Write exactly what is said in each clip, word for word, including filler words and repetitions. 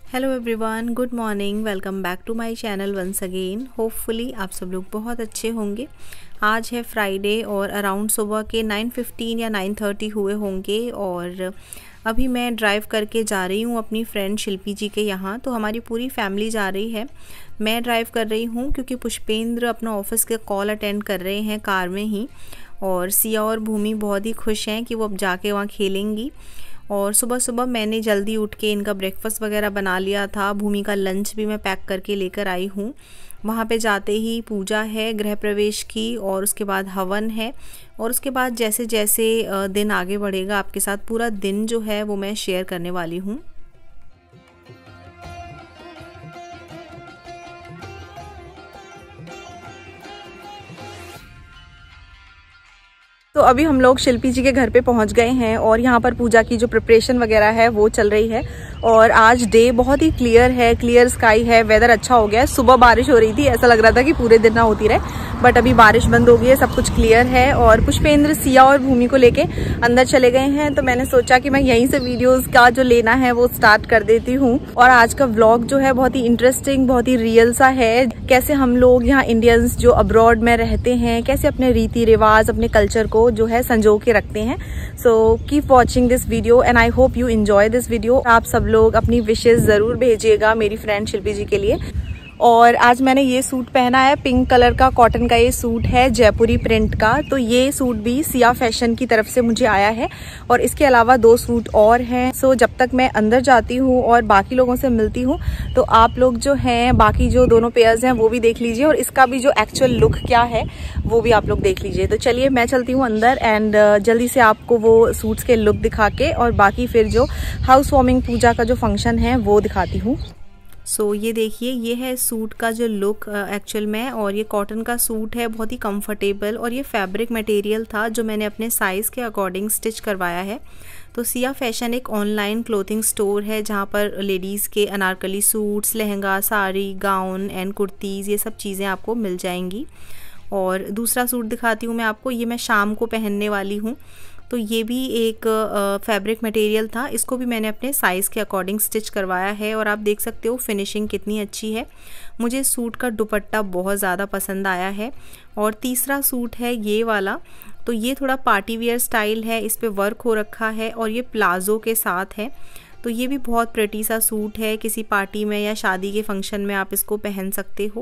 Hello everyone, good morning. Welcome back to my channel once again. Hopefully आप सब लोग बहुत अच्छे होंगे। आज है फ्राइडे और अराउंड सुबह के नाइन फिफ्टीन या नाइन थर्टी हुए होंगे और अभी मैं ड्राइव करके जा रही हूँ अपनी फ्रेंड शिल्पी जी के यहाँ। तो हमारी पूरी फैमिली जा रही है। मैं ड्राइव कर रही हूँ क्योंकि पुष्पेंद्र अपना ऑफिस का कॉल अटेंड कर रहे हैं कार में ही, और सिया और भूमि बहुत ही खुश हैं कि वो अब जाके वहाँ खेलेंगी। और सुबह सुबह मैंने जल्दी उठ के इनका ब्रेकफास्ट वगैरह बना लिया था। भूमि का लंच भी मैं पैक करके लेकर आई हूँ। वहाँ पे जाते ही पूजा है गृह प्रवेश की, और उसके बाद हवन है, और उसके बाद जैसे जैसे दिन आगे बढ़ेगा आपके साथ पूरा दिन जो है वो मैं शेयर करने वाली हूँ। तो अभी हम लोग शिल्पी जी के घर पे पहुंच गए हैं और यहाँ पर पूजा की जो प्रिपरेशन वगैरह है वो चल रही है। और आज डे बहुत ही क्लियर है, क्लियर स्काई है, वेदर अच्छा हो गया है। सुबह बारिश हो रही थी, ऐसा लग रहा था कि पूरे दिन ना होती रहे, बट अभी बारिश बंद हो गई है, सब कुछ क्लियर है। और पुष्पेंद्र सिया और भूमि को लेके अंदर चले गए हैं, तो मैंने सोचा कि मैं यहीं से वीडियोज का जो लेना है वो स्टार्ट कर देती हूँ। और आज का व्लॉग जो है बहुत ही इंटरेस्टिंग, बहुत ही रियल सा है। कैसे हम लोग यहाँ इंडियंस जो अब्रॉड में रहते हैं, कैसे अपने रीति रिवाज, अपने कल्चर को जो है संजो के रखते हैं। So keep watching this video and I hope you enjoy this video. आप सब लोग अपनी विशेष जरूर भेजिएगा मेरी फ्रेंड शिल्पी जी के लिए। और आज मैंने ये सूट पहना है, पिंक कलर का कॉटन का ये सूट है जयपुरी प्रिंट का। तो ये सूट भी सिया फैशन की तरफ से मुझे आया है, और इसके अलावा दो सूट और हैं। सो जब तक मैं अंदर जाती हूँ और बाकी लोगों से मिलती हूँ, तो आप लोग जो हैं बाकी जो दोनों पेयर्स हैं वो भी देख लीजिए, और इसका भी जो एक्चुअल लुक क्या है वो भी आप लोग देख लीजिए। तो चलिए मैं चलती हूँ अंदर एंड जल्दी से आपको वो सूट्स के लुक दिखा के और बाकी फिर जो हाउस वार्मिंग पूजा का जो फंक्शन है वो दिखाती हूँ। सो so, ये देखिए, ये है सूट का जो लुक एक्चुअल में, और ये कॉटन का सूट है, बहुत ही कंफर्टेबल, और ये फैब्रिक मटेरियल था जो मैंने अपने साइज़ के अकॉर्डिंग स्टिच करवाया है। तो सिया फैशन एक ऑनलाइन क्लोथिंग स्टोर है जहाँ पर लेडीज़ के anarkali suits, lehenga, sari, gown and kurtis, ये सब चीज़ें आपको मिल जाएंगी। और दूसरा सूट दिखाती हूँ मैं आपको, ये मैं शाम को पहनने वाली हूँ। तो ये भी एक फैब्रिक मटेरियल था, इसको भी मैंने अपने साइज़ के अकॉर्डिंग स्टिच करवाया है, और आप देख सकते हो फिनिशिंग कितनी अच्छी है। मुझे सूट का दुपट्टा बहुत ज़्यादा पसंद आया है। और तीसरा सूट है ये वाला, तो ये थोड़ा पार्टी वेयर स्टाइल है, इस पे वर्क हो रखा है और ये प्लाज़ो के साथ है। तो ये भी बहुत प्रिटी सा सूट है, किसी पार्टी में या शादी के फंक्शन में आप इसको पहन सकते हो।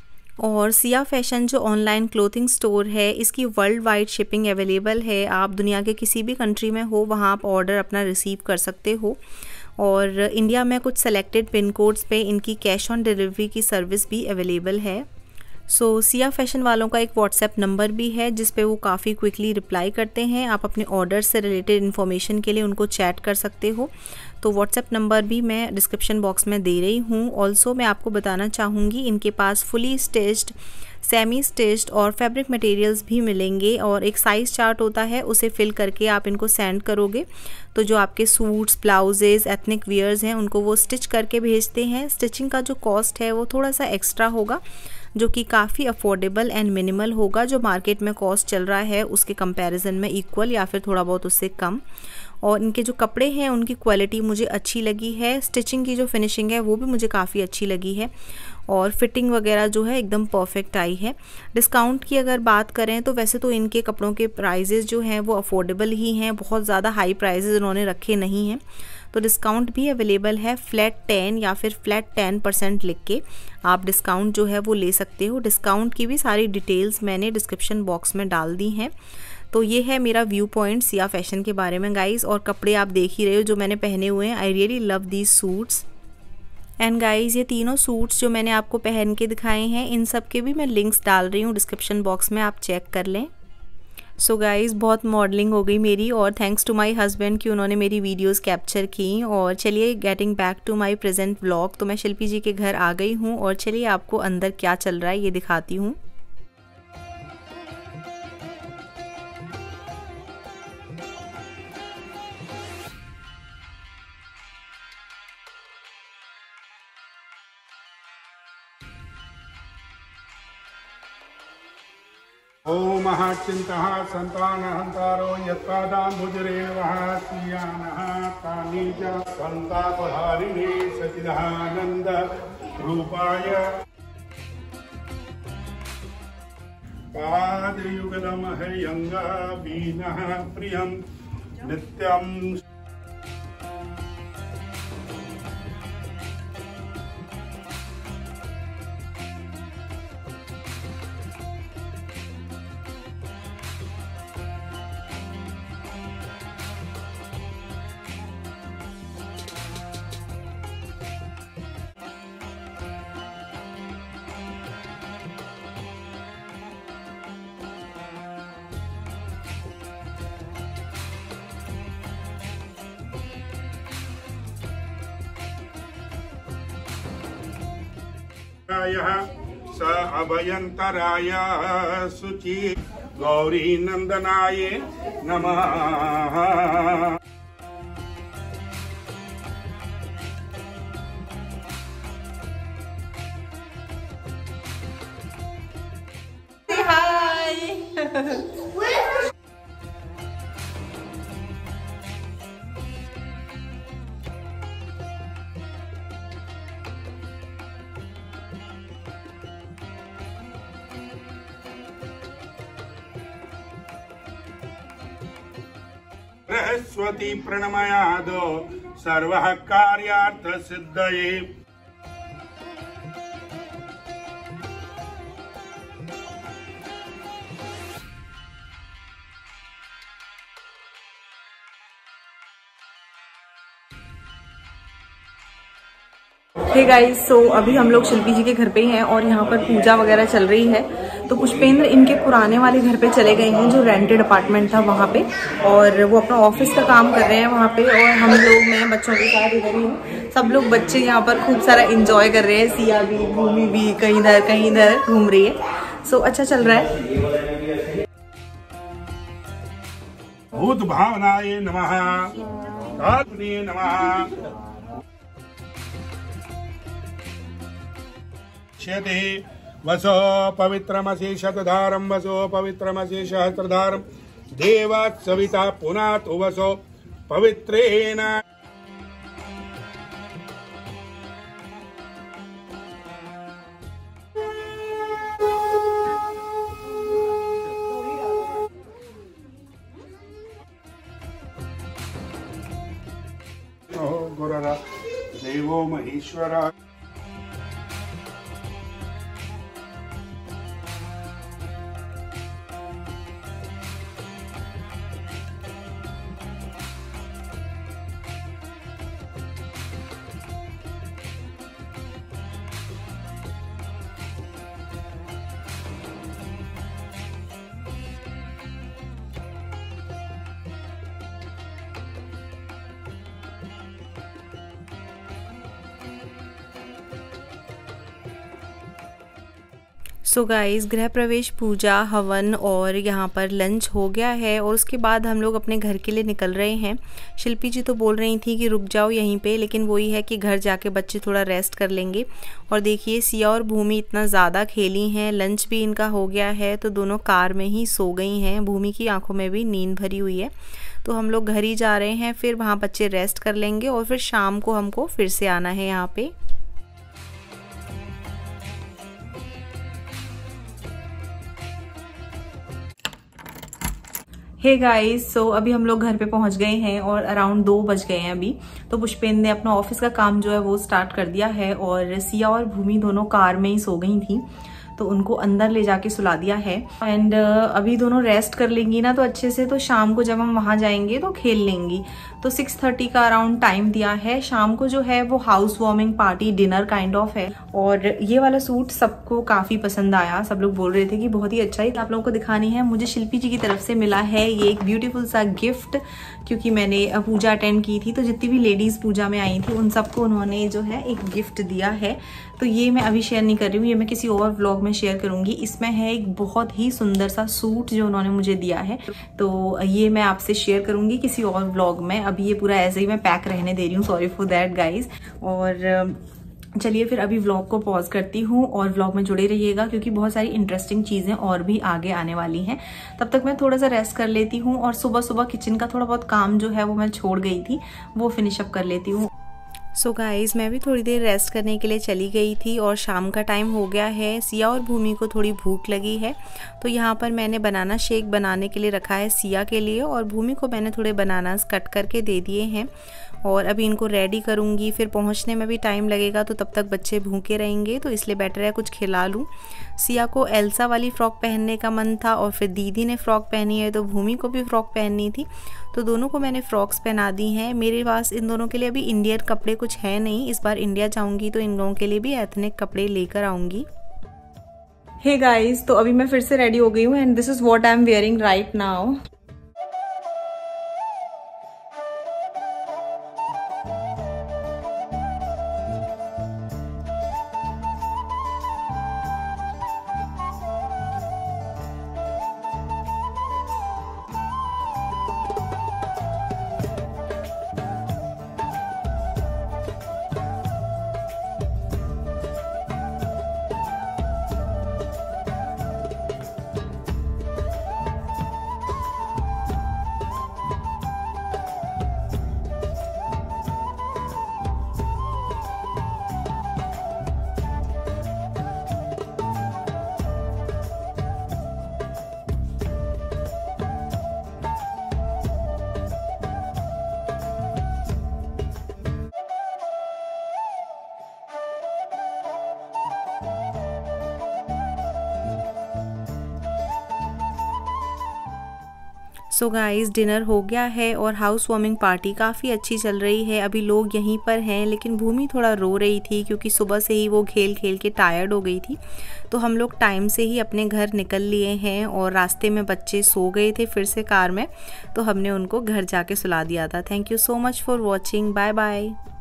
और सिया फैशन जो ऑनलाइन क्लोथिंग स्टोर है, इसकी वर्ल्ड वाइड शिपिंग अवेलेबल है। आप दुनिया के किसी भी कंट्री में हो वहाँ आप ऑर्डर अपना रिसीव कर सकते हो। और इंडिया में कुछ सेलेक्टेड पिन कोड्स पे इनकी कैश ऑन डिलीवरी की सर्विस भी अवेलेबल है। सो so, सिया फैशन वालों का एक व्हाट्सएप नंबर भी है जिस पे वो काफ़ी क्विकली रिप्लाई करते हैं। आप अपने ऑर्डर से रिलेटेड इन्फॉर्मेशन के लिए उनको चैट कर सकते हो। तो व्हाट्सएप नंबर भी मैं डिस्क्रिप्शन बॉक्स में दे रही हूँ। ऑल्सो मैं आपको बताना चाहूँगी, इनके पास फुली स्टिच्ड, सेमी स्टिच्ड और फैब्रिक मटेरियल्स भी मिलेंगे, और एक साइज़ चार्ट होता है, उसे फिल करके आप इनको सेंड करोगे तो जो आपके सूट्स, ब्लाउजेज़, एथनिक वियर्स हैं उनको वो स्टिच करके भेजते हैं। स्टिचिंग का जो कॉस्ट है वो थोड़ा सा एक्स्ट्रा होगा, जो कि काफ़ी अफोर्डेबल एंड मिनिमल होगा, जो मार्केट में कॉस्ट चल रहा है उसके कंपैरिजन में इक्वल या फिर थोड़ा बहुत उससे कम। और इनके जो कपड़े हैं उनकी क्वालिटी मुझे अच्छी लगी है, स्टिचिंग की जो फिनिशिंग है वो भी मुझे काफ़ी अच्छी लगी है, और फिटिंग वगैरह जो है एकदम परफेक्ट आई है। डिस्काउंट की अगर बात करें तो वैसे तो इनके कपड़ों के प्राइजेज़ जो हैं वो अफोर्डेबल ही हैं, बहुत ज़्यादा हाई प्राइजेज़ इन्होंने रखे नहीं हैं। तो डिस्काउंट भी अवेलेबल है, फ्लैट टेन या फिर फ्लैट टेन परसेंट लिख के आप डिस्काउंट जो है वो ले सकते हो। डिस्काउंट की भी सारी डिटेल्स मैंने डिस्क्रिप्शन बॉक्स में डाल दी हैं। तो ये है मेरा व्यू पॉइंट सिया फैशन के बारे में गाइज़। और कपड़े आप देख ही रहे हो जो मैंने पहने हुए हैं। I really love these suits and guys, ये तीनों सूट्स जो मैंने आपको पहन के दिखाए हैं, इन सब के भी मैं लिंक्स डाल रही हूँ डिस्क्रिप्शन बॉक्स में, आप चेक कर लें। सो so गाइज़, बहुत मॉडलिंग हो गई मेरी, और थैंक्स टू माय हस्बैंड कि उन्होंने मेरी वीडियोस कैप्चर की। और चलिए getting back to my present vlog, तो मैं शिल्पी जी के घर आ गई हूँ, और चलिए आपको अंदर क्या चल रहा है ये दिखाती हूँ। ओम चिंतः संतानहंतारो यत्पादाम्बुजरेणवः स्वीयानः कानीच संतापहारिणे सच्चिदानंद रूपाय पादयुगलम हयंगा वीनः प्रियं नित्यं स अभयंतराय शुचि गौरी नंदनाय नमः। सरस्वती प्रणमयादो सर्वः कार्यार्थ सिद्धये। हे गाइस, सो अभी हम लोग शिल्पी जी के घर पे ही हैं और यहाँ पर पूजा वगैरह चल रही है। तो पुष्पेंद्र इनके पुराने वाले घर पे चले गए हैं जो रेंटेड अपार्टमेंट था वहाँ पे, और वो अपना ऑफिस का काम कर रहे हैं वहाँ पे। और हम लोग मैं बच्चों के साथ इधर ही हूँ। सब लोग बच्चे यहाँ पर खूब सारा इंजॉय कर रहे हैं। सिया भी, भूमि भी कहीं इधर कहीं इधर घूम रही है। सो अच्छा चल रहा है। भूत भावनाय नमः, आत्मने नमः। वसो पवित्रमसि शतधारं वसो पवित्रमसि सहस्रधारं देवात् सविता पुनात् वसो पवित्रेण। गुरुरा देवो महेश्वरा। सो गाइस, गृह प्रवेश, पूजा, हवन और यहाँ पर लंच हो गया है और उसके बाद हम लोग अपने घर के लिए निकल रहे हैं। शिल्पी जी तो बोल रही थी कि रुक जाओ यहीं पे, लेकिन वही है कि घर जाके बच्चे थोड़ा रेस्ट कर लेंगे। और देखिए सिया और भूमि इतना ज़्यादा खेली हैं, लंच भी इनका हो गया है तो दोनों कार में ही सो गई हैं। भूमि की आंखों में भी नींद भरी हुई है। तो हम लोग घर ही जा रहे हैं, फिर वहाँ बच्चे रेस्ट कर लेंगे और फिर शाम को हमको फिर से आना है यहाँ पे। हे गाइस, सो अभी हम लोग घर पे पहुंच गए हैं और अराउंड दो बज गए हैं अभी। तो पुष्पेंद्र ने अपना ऑफिस का काम जो है वो स्टार्ट कर दिया है और सिया और भूमि दोनों कार में ही सो गई थी, तो उनको अंदर ले जाके सुला दिया है। एंड uh, अभी दोनों रेस्ट कर लेंगी ना तो अच्छे से, तो शाम को जब हम वहां जाएंगे तो खेल लेंगी। तो सिक्स थर्टी का अराउंड टाइम दिया है। शाम को जो है वो house warming party dinner kind of है। और ये वाला सूट सबको काफी पसंद आया, सब लोग बोल रहे थे कि बहुत ही अच्छा है। आप लोगों को दिखानी है, मुझे शिल्पी जी की तरफ से मिला है ये एक ब्यूटीफुल सा गिफ्ट, क्योंकि मैंने पूजा अटेंड की थी तो जितनी भी लेडीज पूजा में आई थी उन सबको उन्होंने जो है एक गिफ्ट दिया है। तो ये मैं अभी शेयर नहीं कर रही हूँ, ये मैं किसी और व्लॉग में शेयर करूंगी। इसमें है एक बहुत ही सुंदर सा सूट जो उन्होंने मुझे दिया है, तो ये मैं आपसे शेयर करूंगी किसी और व्लॉग में। अभी ये पूरा ऐसे ही मैं पैक रहने दे रही हूँ, सॉरी फॉर दैट गाइज। और चलिए फिर अभी व्लॉग को पॉज करती हूँ और व्लॉग में जुड़े रहिएगा, क्योंकि बहुत सारी इंटरेस्टिंग चीजें और भी आगे आने वाली हैं। तब तक मैं थोड़ा सा रेस्ट कर लेती हूँ और सुबह सुबह किचन का थोड़ा बहुत काम जो है वो मैं छोड़ गई थी, वो फिनिश अप कर लेती हूँ। सो गाइज़, मैं भी थोड़ी देर रेस्ट करने के लिए चली गई थी और शाम का टाइम हो गया है। सिया और भूमि को थोड़ी भूख लगी है, तो यहाँ पर मैंने बनाना शेक बनाने के लिए रखा है सिया के लिए, और भूमि को मैंने थोड़े बनानास कट करके दे दिए हैं और अभी इनको रेडी करूँगी। फिर पहुँचने में भी टाइम लगेगा, तो तब तक बच्चे भूखे रहेंगे, तो इसलिए बेटर है कुछ खिला लूँ। सिया को एल्सा वाली फ़्रॉक पहनने का मन था और फिर दीदी ने फ़्रॉक पहनी है, तो भूमि को भी फ़्रॉक पहननी थी, तो दोनों को मैंने फ़्रॉक्स पहना दी हैं। मेरे पास इन दोनों के लिए अभी इंडियन कपड़े कुछ है नहीं, इस बार इंडिया जाऊँगी तो इन लोगों के लिए भी एथनिक कपड़े लेकर आऊँगी। हे गाइस, तो अभी मैं फिर से रेडी हो गई हूँ and this is what I am wearing right now. So guys, dinner हो गया है और हाउस वार्मिंग पार्टी काफ़ी अच्छी चल रही है। अभी लोग यहीं पर हैं, लेकिन भूमि थोड़ा रो रही थी क्योंकि सुबह से ही वो खेल खेल के टायर्ड हो गई थी। तो हम लोग टाइम से ही अपने घर निकल लिए हैं और रास्ते में बच्चे सो गए थे फिर से कार में, तो हमने उनको घर जाके सुला दिया था। Thank you so much for watching. Bye bye.